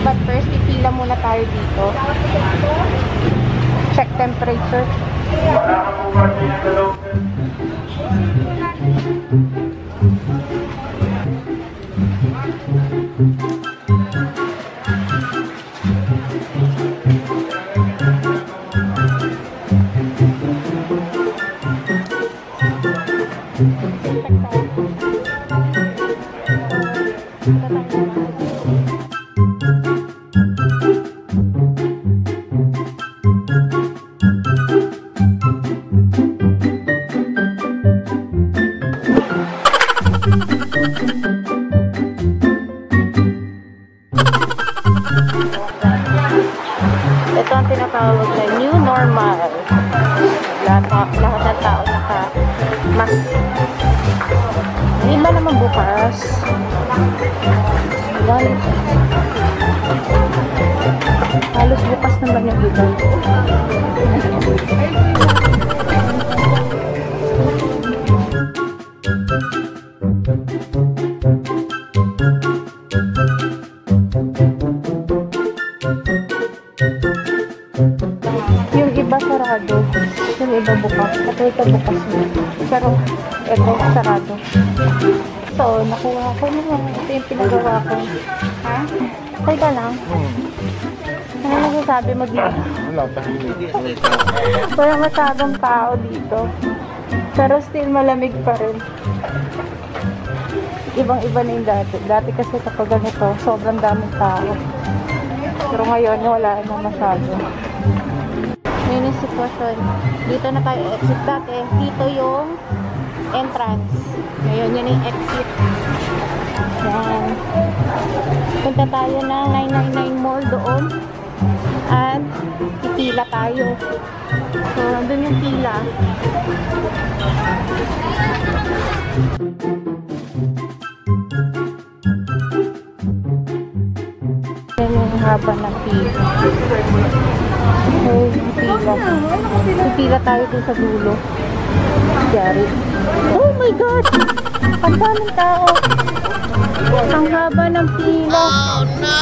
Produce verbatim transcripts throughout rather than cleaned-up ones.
But first, pipila muna tayo dito. Check temperature. Ito ang tinatawag na new normal. Lahat, lahat ng tao naka-mask. Hindi ba naman bukas? Galing. Halos bukas naman yung iba. Yung iba sarado, yung iba bukas. Ito ito bukas na. Pero ito sarado. So, nakuha ko naman. Ito yung pinagawa ko. Ha? Okay ka lang? Ano nasasabi mo dito? Wala pa. Wala masyadong tao dito. Pero still malamig pa rin. Ibang-iba na yung dati. Dati kasi kapag ganito, sobrang daming tao. Pero ngayon, wala na masyado. Ngayon yung sitwasyon. Dito na tayo exit dati. Dito yung entrance. Ngayon, yun yung exit. Yan. Punta tayo ng nine nine nine Mall doon. At pipila tayo. So, nandun yung pila. Yan yung haba ng pila. Okay, pipila. Pipila tayo dun sa dulo. Yari. Oh my God! Ang daming tao. Ang haba ng pila. Oh no!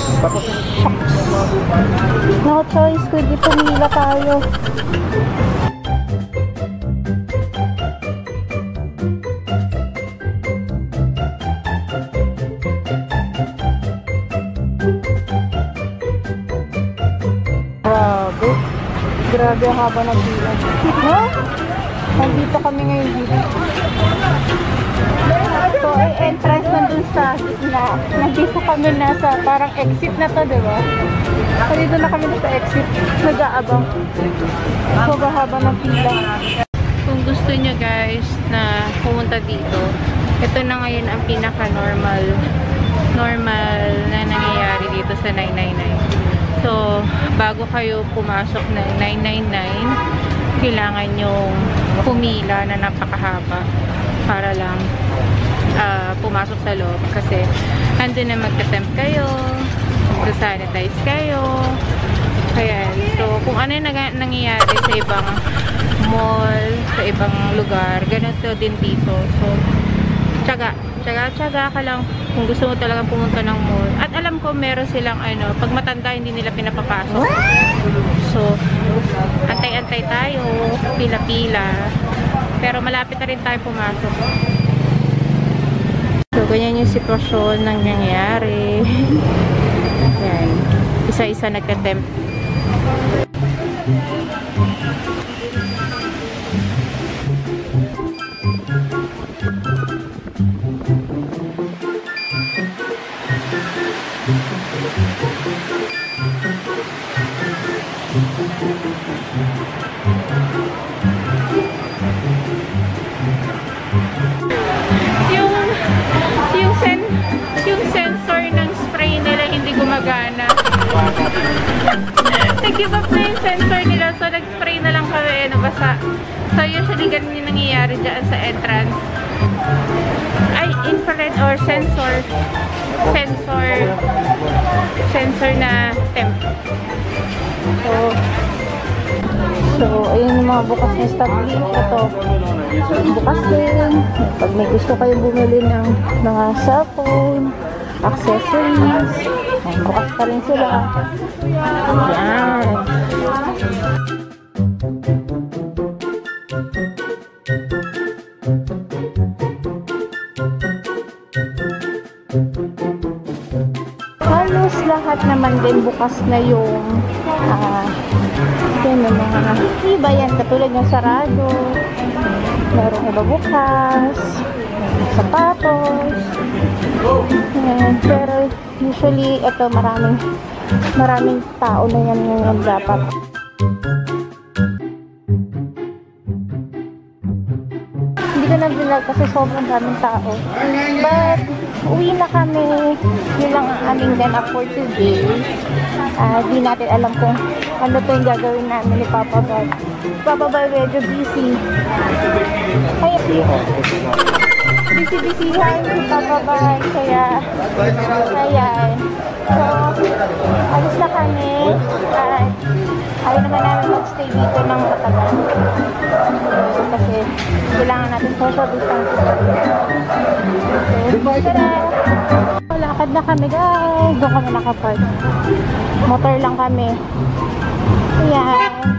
No choice, kundi pumila tayo. Grabe. Grabe ang haba ng pila. No? Nandito kami ngayon dito. So, ay entrance nandun sa gitna. Nandito kami nasa parang exit na to, diba? So, dito na kami nasa exit. Nag-aabang. So, haba ng pila. Kung gusto nyo guys na pumunta dito, ito na ngayon ang pinaka-normal normal na nangyayari dito sa nine nine nine. So, bago kayo pumasok ng nine nine nine, kailangan yung pumila na napakahaba para lang uh, pumasok sa loob kasi andun na magka-temp kayo, magsa-sanitize kayo. Kaya, so kung ano yung nangyayari sa ibang mall, sa ibang lugar, ganito din dito. So, tsaga, tsaga, tsaga ka lang kung gusto mo talagang pumunta ng mall. At alam ko meron silang ano, pag matanda hindi nila pinapapasok. So, antay-antay tayo, pila-pila. Pero malapit na rin tayo pumasok. So, ganyan yung sitwasyon ng nangyayari. Yan. Isa-isa nagka-temp. Yung yung sen yung sensor ng spray nila hindi gumagana. Nag-give up na yung sensor nila, so nag-spray na lang kami, nabasa. So usually ganun yung nangyayari dyan sa entrance. Ay, infrared or sensor sensor sensor na temp. So, so ayun yung mga bukas na stabli. Ito, bukas din. Pag may gusto kayong bumili ng mga cellphone, accessories, Ayan, bukas pa rin sila. Ayan. Halos lahat naman din bukas na yung ah, yun, yung mga iba yan, katulad ng sarado, merong iba bukas, sapatos, ayan. Pero usually ito maraming maraming tao na yan ngayon dapat. Hindi ko na vlog kasi sobrang daming tao, but uwi na kami. Yun lang ang aming ganap for today. Uh, di natin alam kung ano to yung gagawin namin ni Papa Bal. Papa Bal medyo busy. Kaya busy-busyhan si Papa Bal. Kaya ayan. So, alis na kami. At ayaw naman namin magstay dito ng matagal. So, kasi kailangan natin social distancing. So, tara! Lakad na kami guys. Doon kami nakapark. Motor lang kami. Ayan.